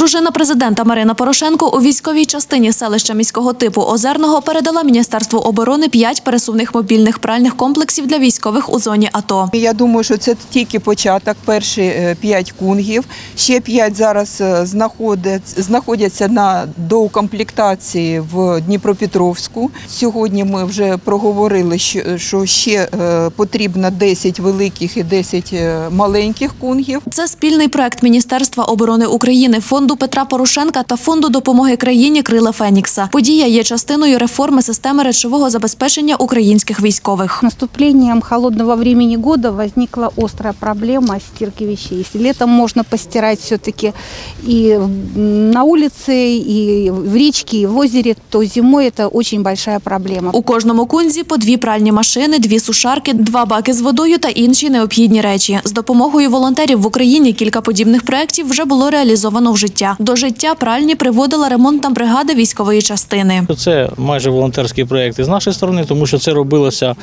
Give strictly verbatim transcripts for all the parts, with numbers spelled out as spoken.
Дружина президента Марина Порошенко у військовій частині селища міського типу Озерного передала Міністерству оборони п'ять пересувних мобільних пральних комплексів для військових у зоні АТО. Я думаю, що це тільки початок, перші п'ять кунгів. Ще п'ять зараз знаходяться на доукомплектації в Дніпропетровську. Сьогодні ми вже проговорили, що ще потрібно десять великих і десять маленьких кунгів. Це спільний проект Міністерства оборони України, Фонду Петра Порошенка та Фонду допомоги країні «Крила Фенікса». Подія є частиною реформи системи речового забезпечення українських військових. С наступлением холодного времени года возникла острая проблема стирки вещей. Если летом можно постирать все-таки и на улице, и в речке, и в озере, то зимой это очень большая проблема. У кожному кунзі по дві пральні машини, дві сушарки, два баки з водою та інші необхідні речі. З допомогою волонтерів в Україні кілька подібних проєктів вже було реалізовано в життя. До життя пральні приводила ремонтна бригада військової частини. Це майже волонтерський проєкт з нашої сторони, тому що це робилося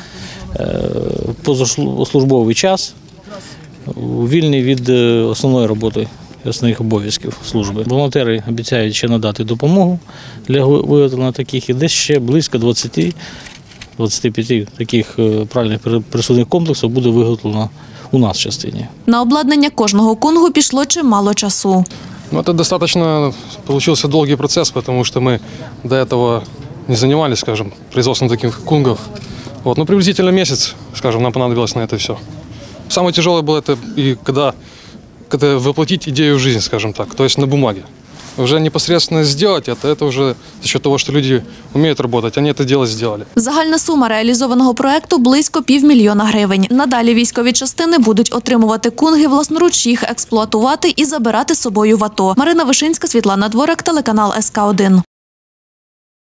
позаслужбовий час, вільний від основної роботи, основних обов'язків служби. Волонтери обіцяють ще надати допомогу для виготовлення таких, і десь ще близько двадцяти - двадцяти п'яти таких пральних пересувних комплексів буде виготовлено у нас в частині. На обладнання кожного кунгу пішло чимало часу. Ну, это достаточно получился долгий процесс, потому что мы до этого не занимались, скажем, производством таких кунгов. Вот, ну, приблизительно месяц, скажем, нам понадобилось на это все. Самое тяжелое было это, и когда, когда воплотить идею в жизнь, скажем так, то есть на бумаге. Уже непосредственно сделать это, это уже за счет того, что люди умеют работать, они это дело сделали. Загальна сума реалізованого проекту – близько півмільйона гривень. Надалі військові частини будуть отримувати кунги, власноруч їх експлуатувати і забирати з собою в АТО. Марина Вишинська, Світлана Дворак, телеканал ес ка один.